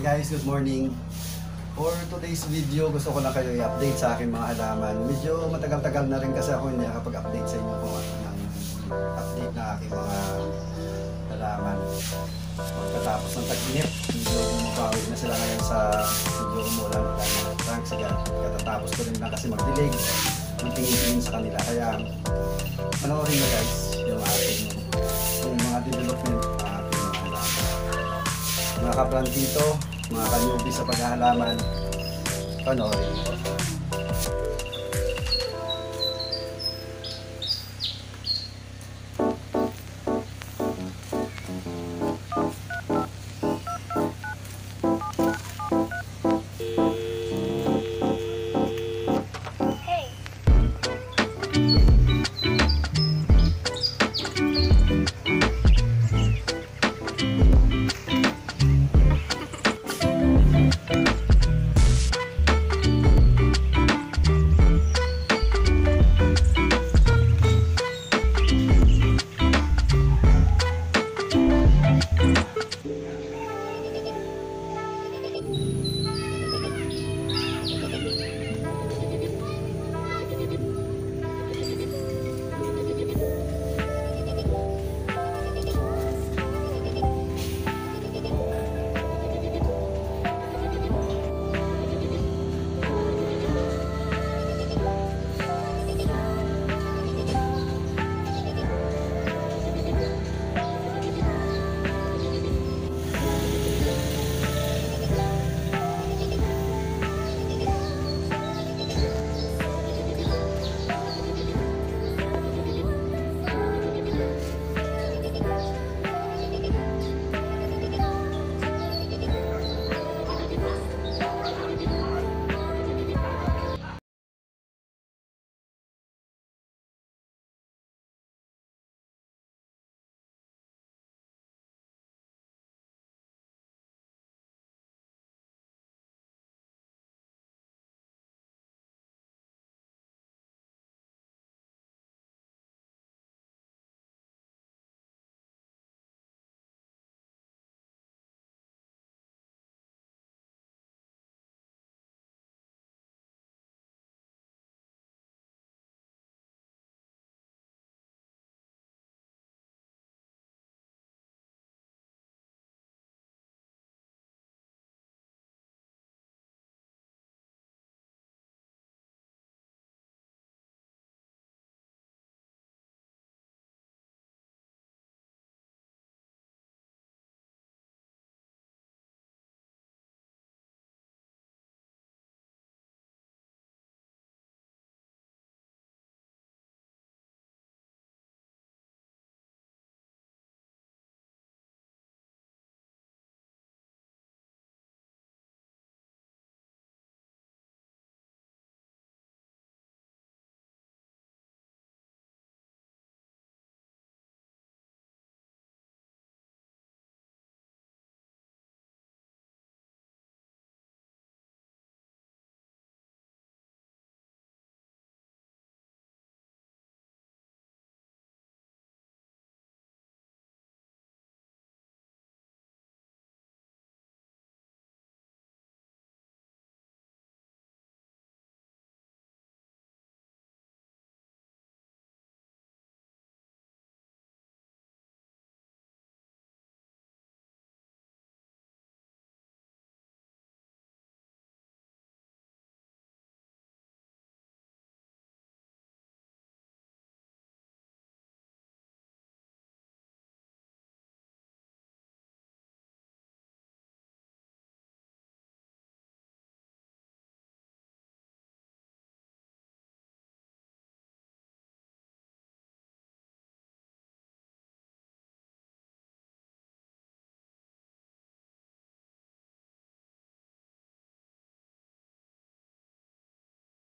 guys, good morning. For today's video, gusto ko lang kayo i-update sa aking mga halaman. Medyo matagal-tagal na rin kasi ako hindi nakapag-update sa inyo kung ano ng update na aking mga halaman. Pagkatapos ng tag-init, medyo bumabawi na sila ngayon sa medyo umulan. Thanks again. Katatapos ko rin lang kasi mag-delay ng tingin-tingin sa kanila. Kaya panoorin nyo guys yung mga development ng aking mga halaman. Mga kabrandito, mga kanyubi sa paghahalaman, panoorin.